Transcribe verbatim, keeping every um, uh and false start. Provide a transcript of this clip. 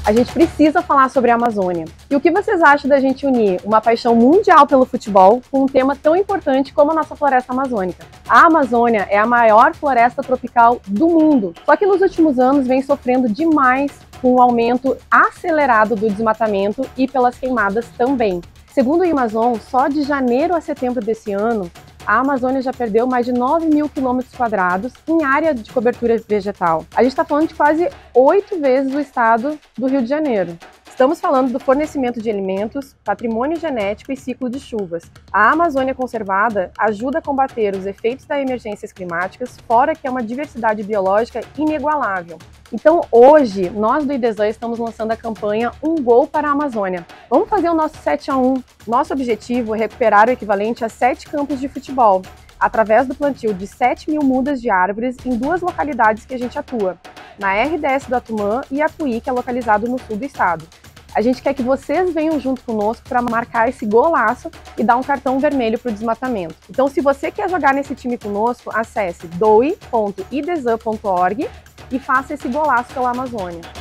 A gente precisa falar sobre a Amazônia. E o que vocês acham da gente unir uma paixão mundial pelo futebol com um tema tão importante como a nossa floresta amazônica? A Amazônia é a maior floresta tropical do mundo, só que nos últimos anos vem sofrendo demais com o aumento acelerado do desmatamento e pelas queimadas também. Segundo o Amazon, só de janeiro a setembro desse ano, a Amazônia já perdeu mais de nove mil quilômetros quadrados em área de cobertura vegetal. A gente está falando de quase oito vezes o estado do Rio de Janeiro. Estamos falando do fornecimento de alimentos, patrimônio genético e ciclo de chuvas. A Amazônia conservada ajuda a combater os efeitos das emergências climáticas, fora que é uma diversidade biológica inigualável. Então hoje, nós do IDESAN estamos lançando a campanha Um Gol para a Amazônia. Vamos fazer o nosso sete a um. Nosso objetivo é recuperar o equivalente a sete campos de futebol, através do plantio de sete mil mudas de árvores em duas localidades que a gente atua, na R D S do Atumã e Apuí, que é localizado no sul do estado. A gente quer que vocês venham junto conosco para marcar esse golaço e dar um cartão vermelho para o desmatamento. Então, se você quer jogar nesse time conosco, acesse doe ponto idesan ponto org e faça esse golaço pela Amazônia.